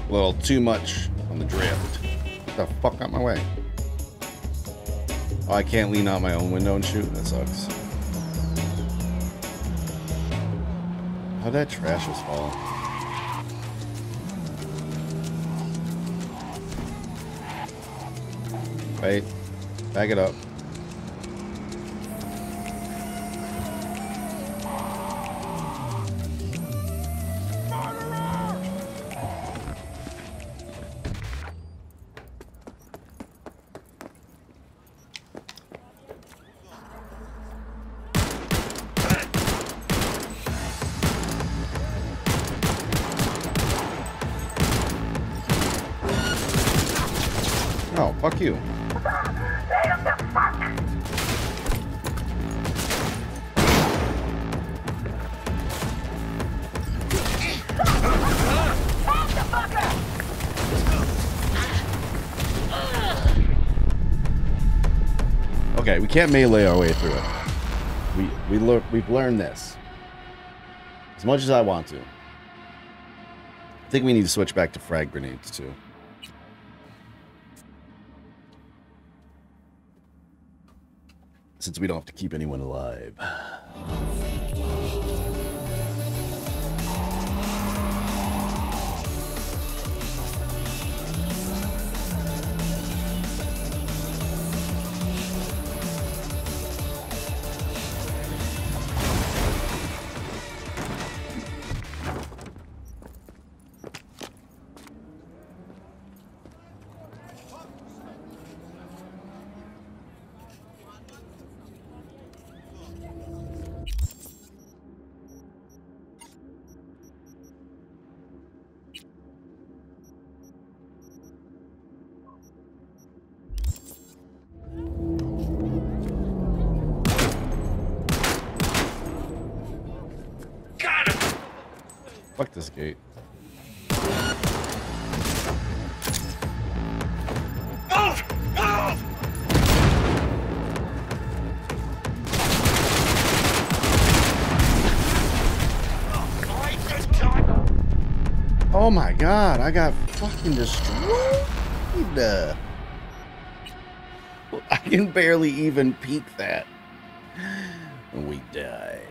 A little too much on the drift. Get the fuck out my way. Oh, I can't lean out my own window and shoot? That sucks. How'd that trash just fall? Wait. Back it up. Oh, fuck you. Okay, we can't melee our way through it. We've learned this. As much as I want to. I think we need to switch back to frag grenades too. Since we don't have to keep anyone alive. Fuck this gate. Move! Move! Oh my god, I got fucking destroyed. I can barely even peek that. And we die.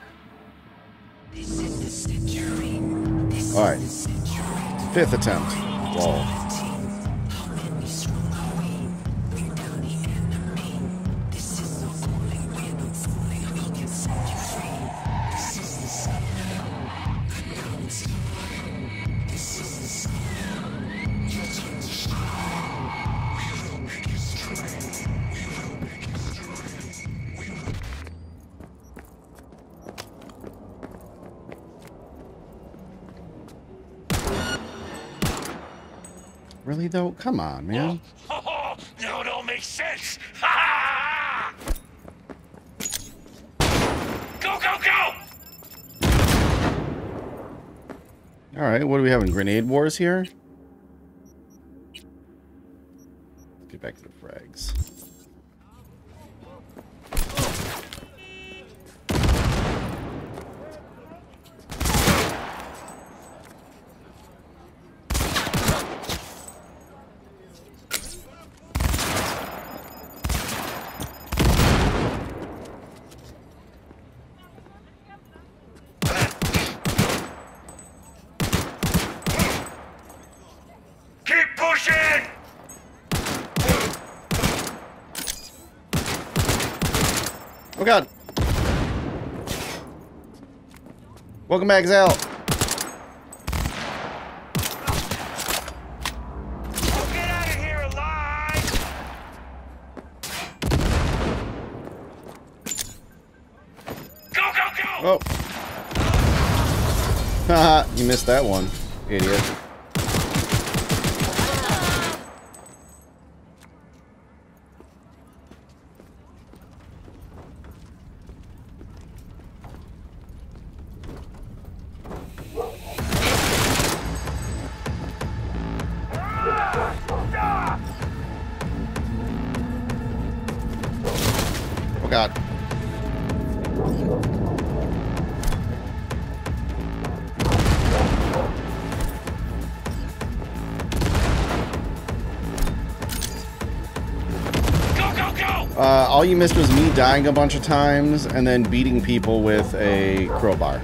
Alright. 5th attempt. Wall. Really though? Come on, man. Oh, no, it all makes sense. Ha! Go, go, go! Alright, what are we having? Grenade wars here? Let's get back to the frags. Oh god. Welcome back, Zal. Get out of here alive! Go, go, go! Oh. Haha, you missed that one, idiot. God. all you missed was me dying a bunch of times and then beating people with a crowbar.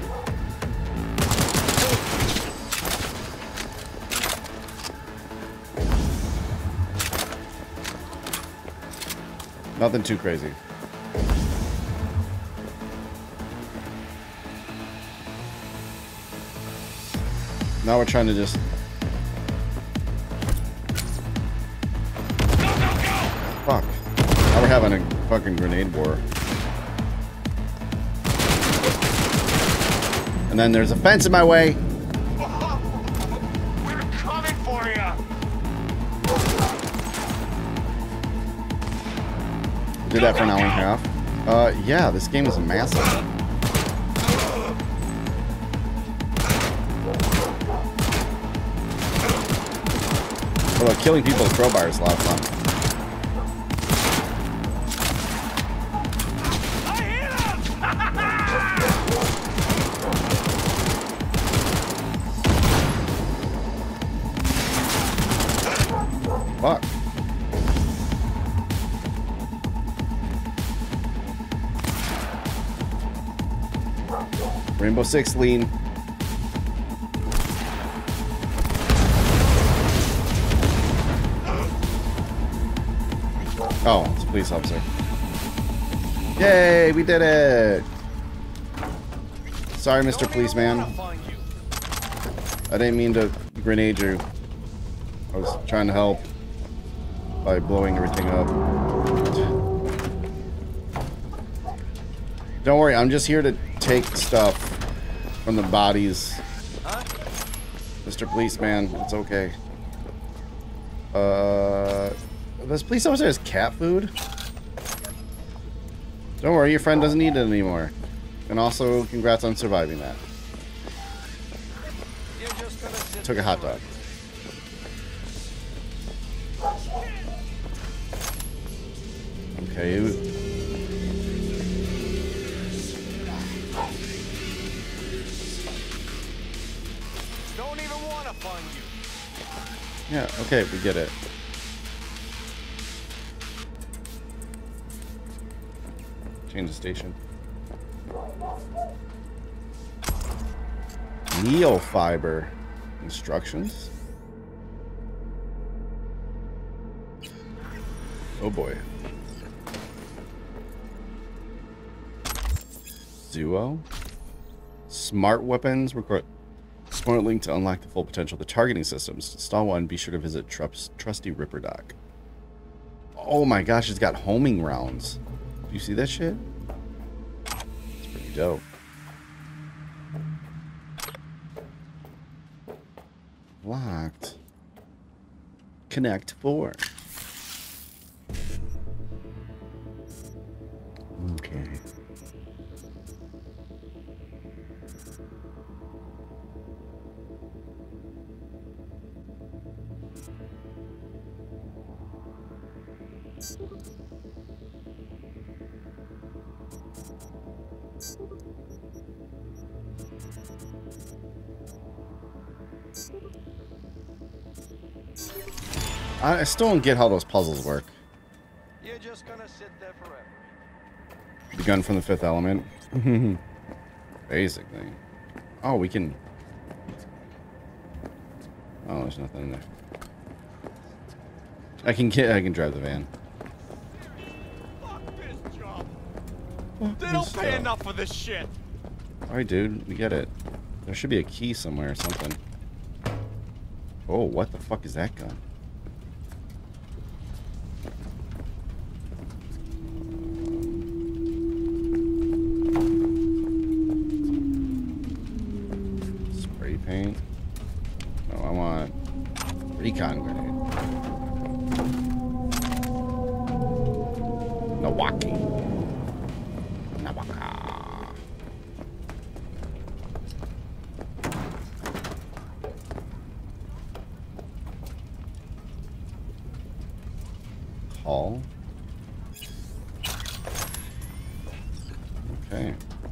Nothing too crazy. Now we're trying to just... Fuck. Now we're having a fucking grenade war. And then there's a fence in my way. We're coming for you. Did that for an hour and a half. Yeah, this game is massive. Although killing people with crowbar is a lot of fun. Fuck. Rainbow Six lean. Oh, it's a police officer. Yay, we did it! Sorry, Mr. Policeman. I didn't mean to grenade you. I was trying to help by blowing everything up. Don't worry, I'm just here to take stuff from the bodies. Mr. Policeman, it's okay. This police officer has cat food? Don't worry, your friend doesn't need it anymore. And also, congrats on surviving that. Took a hot dog. Okay. Don't even want to fund you. Yeah, okay, we get it. Change the station. Neofiber. Instructions? Oh boy. Duo. Smart weapons. Record smart link to unlock the full potential of the targeting systems. Install one. Be sure to visit Trusty Ripper Doc. Oh my gosh, it's got homing rounds. Do you see that shit? It's pretty dope. Locked. Connect 4. Okay. I still don't get how those puzzles work. You're just gonna sit there forever. The gun from the Fifth Element. Basically. Oh, we can... Oh, there's nothing in there. I can drive the van. Fuck this job. Fuck They don't this pay stuff. enough for this shit. Alright, dude. We get it. There should be a key somewhere or something. Oh, what the fuck is that gun? Spray paint. No, I want recon grenade. Nawaki. Nawaka. Call. Okay.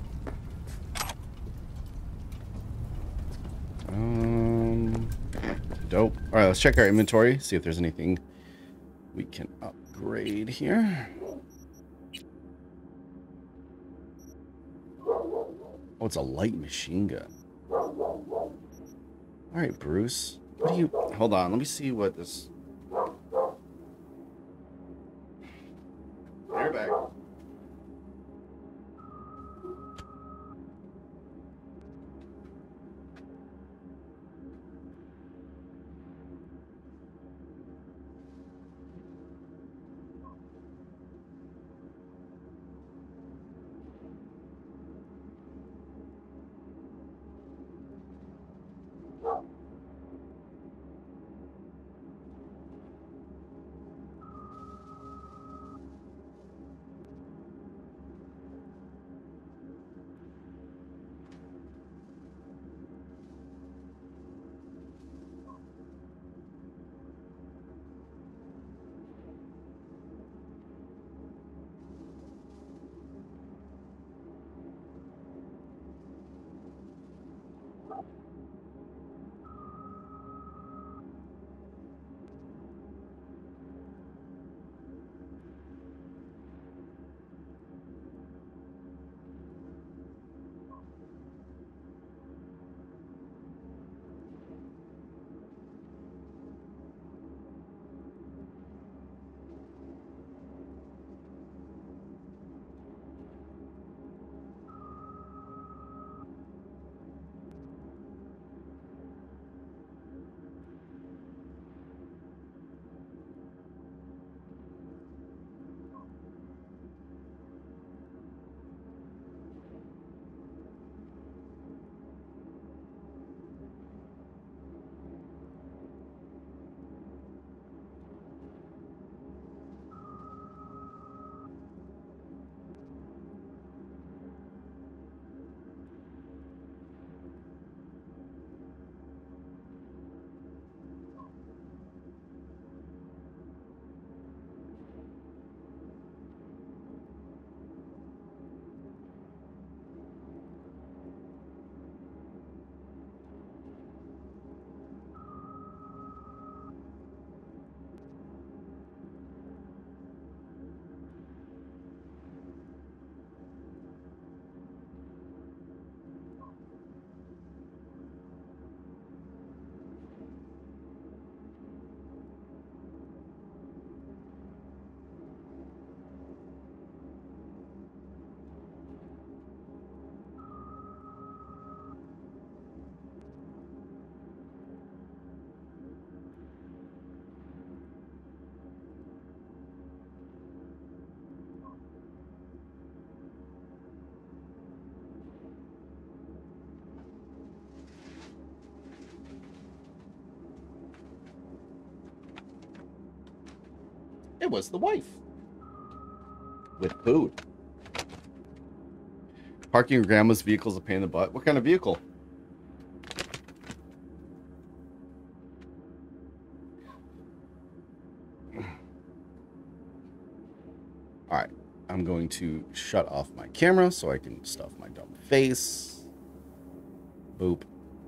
Dope. All right, let's check our inventory, see if there's anything we can upgrade here. Oh, it's a light machine gun. All right, Bruce. What do you... Hold on. Let me see what this... They're back. It was the wife. With food. Parking your grandma's vehicle is a pain in the butt. What kind of vehicle? Alright. I'm going to shut off my camera so I can stuff my dumb face. Boop.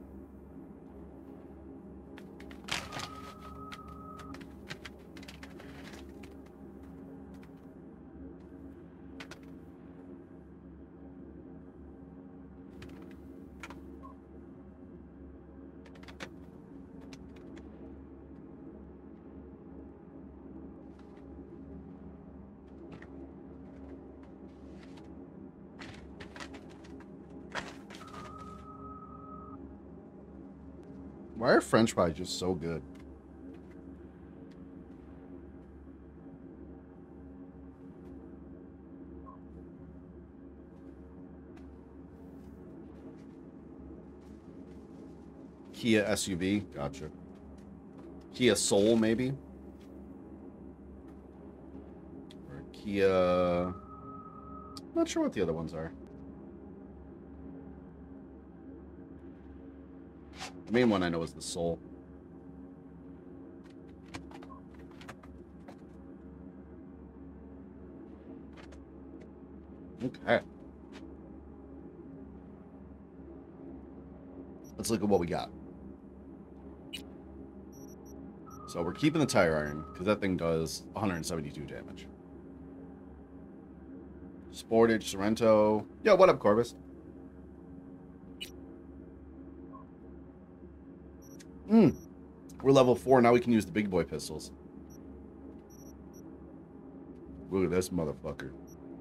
Why are French fries just so good? Kia SUV, gotcha. Kia Soul, maybe? Or Kia... Not sure what the other ones are. The main one I know is the Soul. Okay. Let's look at what we got. So we're keeping the tire iron, because that thing does 172 damage. Sportage, Sorrento. Yo, what up, Corvus? Hmm. We're level 4, now we can use the big boy pistols. Look at this motherfucker.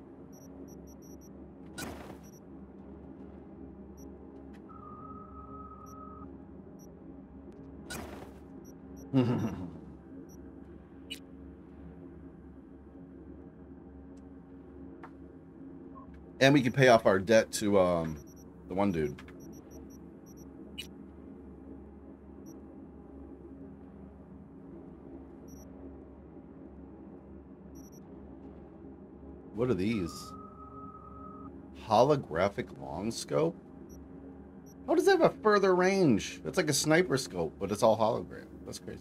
And we can pay off our debt to the one dude. What are these? Holographic long scope? How does that have a further range? It's like a sniper scope, but it's all hologram. That's crazy.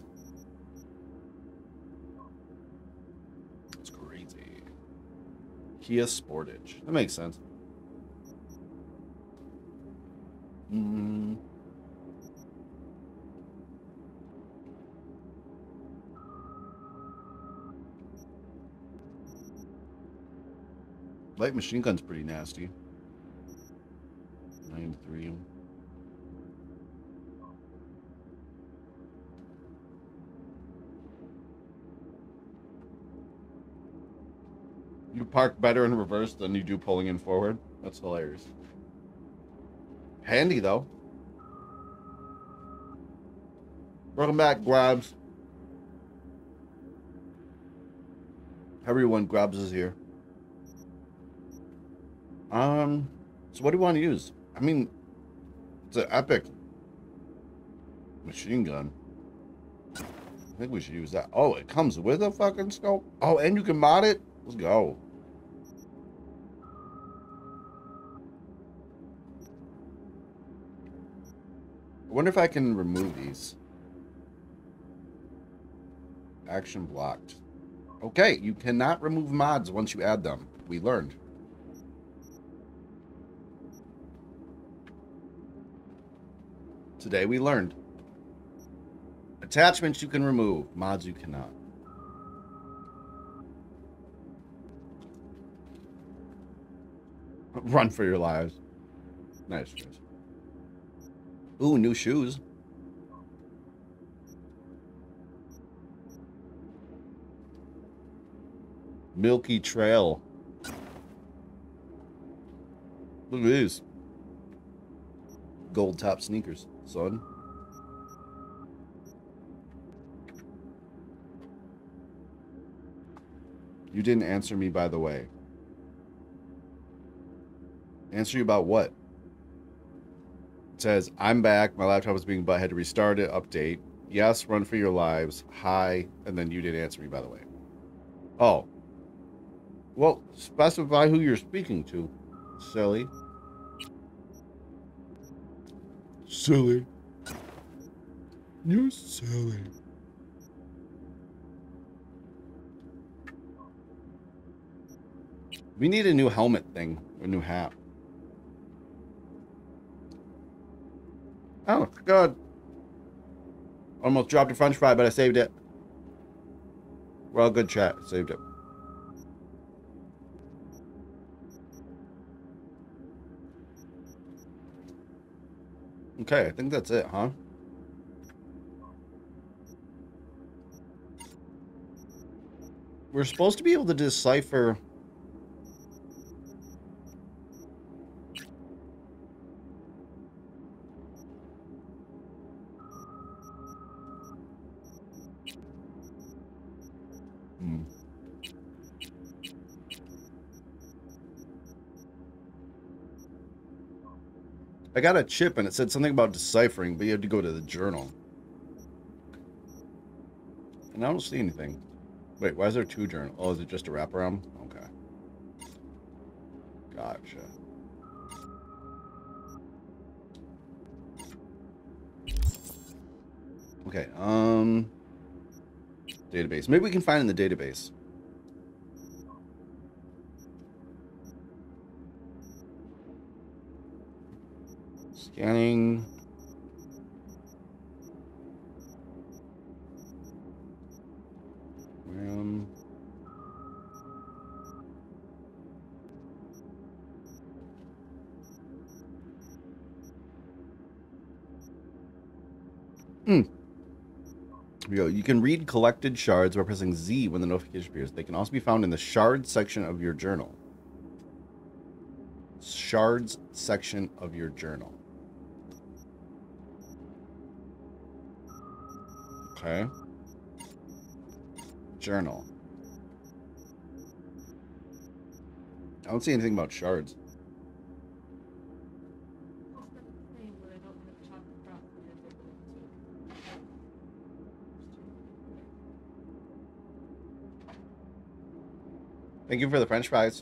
It's crazy. Kia Sportage. That makes sense. Light machine gun's pretty nasty. 9-3. You park better in reverse than you do pulling in forward. That's hilarious. Handy though. Welcome back, Grabs. Everyone, Grabs is here. So what do you want to use? I mean, it's an epic machine gun. I think we should use that. Oh, it comes with a fucking scope? Oh, and you can mod it? Let's go. I wonder if I can remove these. Action blocked. Okay, you cannot remove mods once you add them. We learned. Today we learned. Attachments you can remove, mods you cannot. Run for your lives. Nice. Ooh, new shoes. Milky Trail. Look at these. Gold top sneakers, son. You didn't answer me, by the way. Answer you about what? It says, I'm back. My laptop was being butthead. Restart it. Update. Yes, run for your lives. Hi. And then you didn't answer me, by the way. Oh. Well, specify who you're speaking to. Silly. Silly. You're silly. We need a new helmet thing. A new hat. Oh, God. Almost dropped a french fry, but I saved it. Well, good chat. Saved it. Okay, I think that's it, huh? We're supposed to be able to decipher... I got a chip and it said something about deciphering, but you had to go to the journal. And I don't see anything. Wait, why is there 2 journals? Oh, is it just a wraparound? Okay. Gotcha. Okay, database. Maybe we can find in the database. Scanning. You can read collected shards by pressing Z when the notification appears. They can also be found in the shards section of your journal. Shards section of your journal. Okay. Journal. I don't see anything about shards. Thank you for the French fries.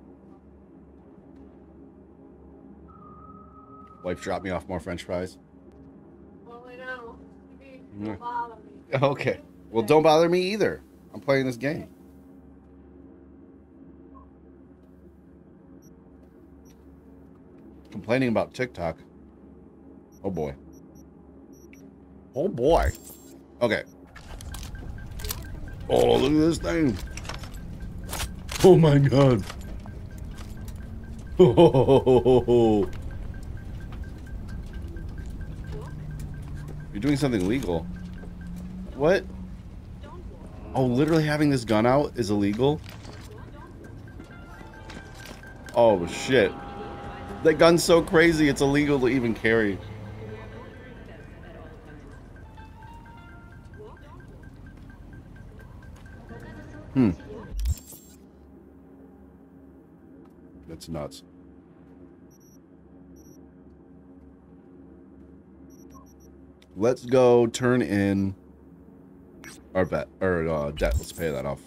Wife dropped me off more French fries. Well, I know. Don't bother me. Okay. Well, don't bother me either. I'm playing this game. Complaining about TikTok. Oh boy. Oh boy. Okay. Oh, look at this thing. Oh my god. Oh. You're doing something illegal. What? Oh, literally having this gun out is illegal? Oh shit. That gun's so crazy, it's illegal to even carry. That's nuts. Let's go turn in our debt. Let's pay that off.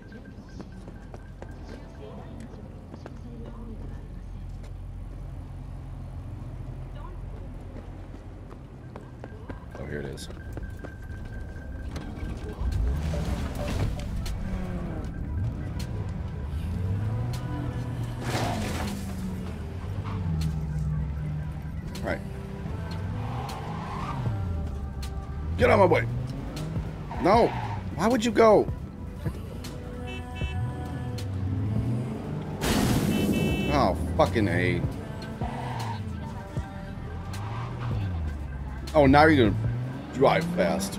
Oh, here it is. Right. Get on my way. No. Why would you go? Oh, fucking A. Oh, now you're gonna drive fast.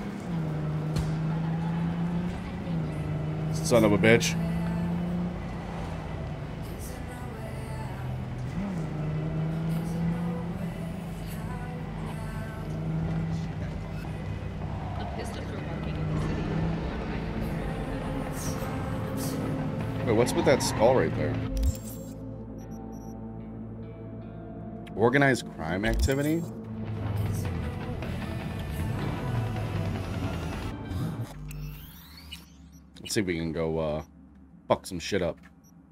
Son of a bitch. Wait, what's with that skull right there? Organized crime activity? Let's see if we can go fuck some shit up.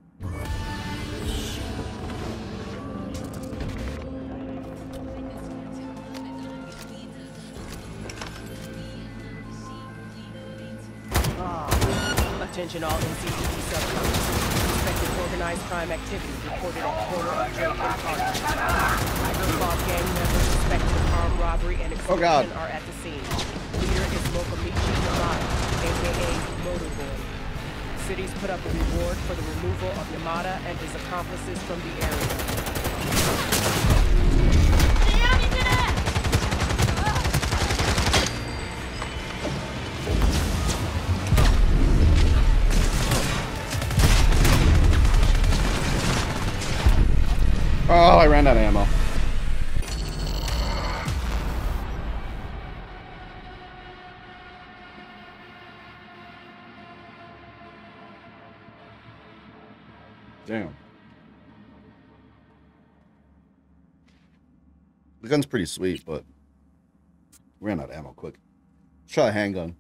Attention all NCPD subcommittees. Suspected organized crime activity reported at corner of Drake and Carter. Hydrofog gang members suspected of armed robbery and extortion are at the scene. Leader is Mokomichi Yamada, aka Motorboy. Cities put up a reward for the removal of Yamada and his accomplices from the area. Oh, I ran out of ammo. Damn. The gun's pretty sweet, but ran out of ammo quick. Let's try a handgun.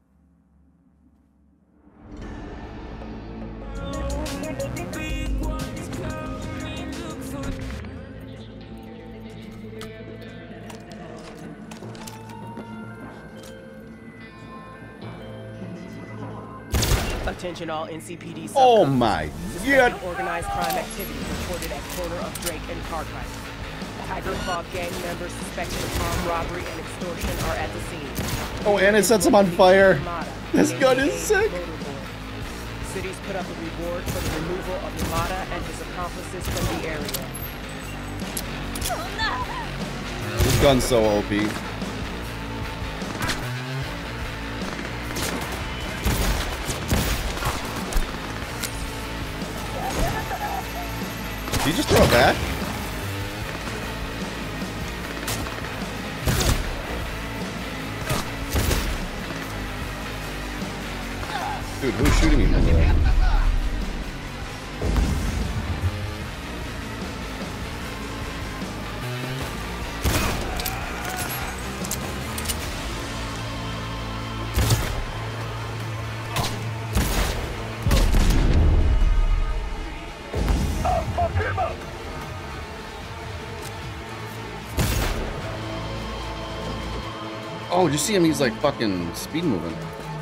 Attention all NCPD subcommittees. Oh my god! Organized crime activity reported at corner of Drake and Cartwright. Hydrofog gang members suspected of armed robbery and extortion are at the scene. Oh, and it sets him on fire. This gun is sick. Cities put up a reward for the removal of Yamada and his accomplices from the area. This gun's so OP. you just throw it back? Dude, who's shooting me over there? Oh, did you see him? He's like fucking speed moving.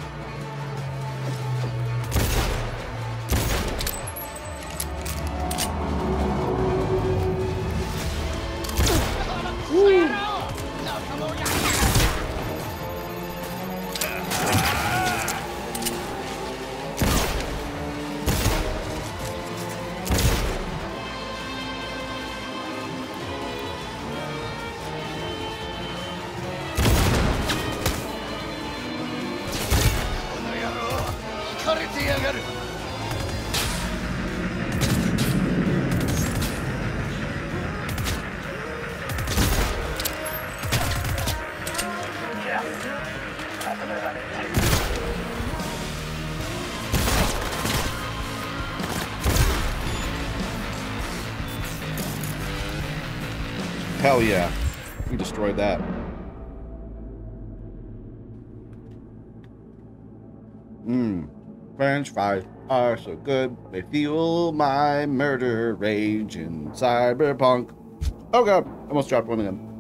Hell yeah. We destroyed that. French fries are so good. They fuel my murder rage in cyberpunk. Oh god, almost dropped one of them.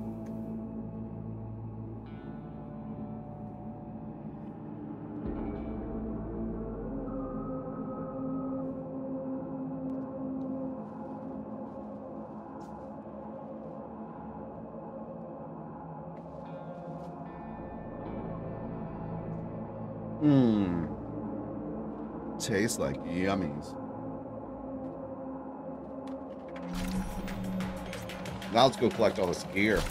Tastes like yummies. Now let's go collect all this gear.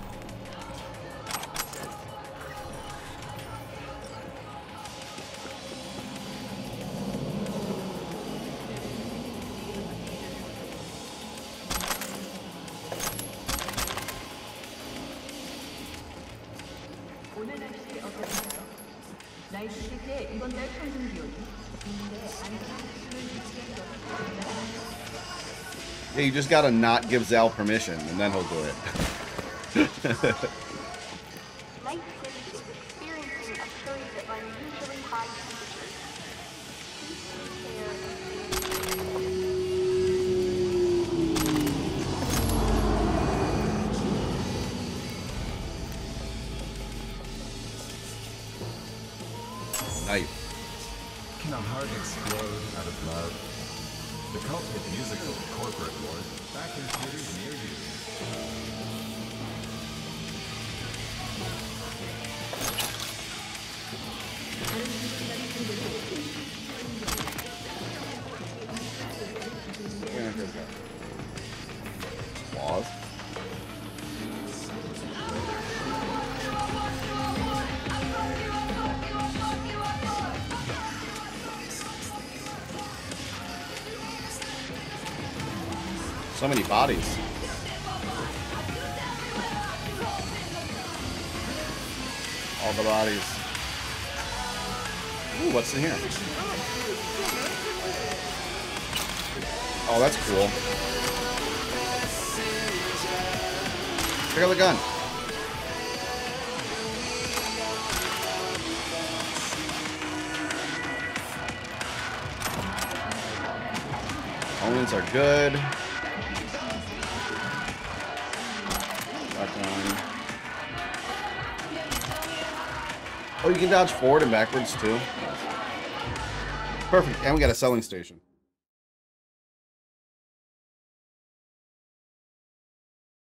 Yeah, you just gotta not give Zal permission, and then he'll do it. Night City is experiencing a period of unusually high temperatures. Nice. Can a heart explode out of love? The cult hit musical Corporate Wars back in theaters near you. Pause. So many bodies. All the bodies. Ooh, what's in here? Oh, that's cool. Check out the gun. Omens are good. Oh, you can dodge forward and backwards too. Perfect. And we got a selling station.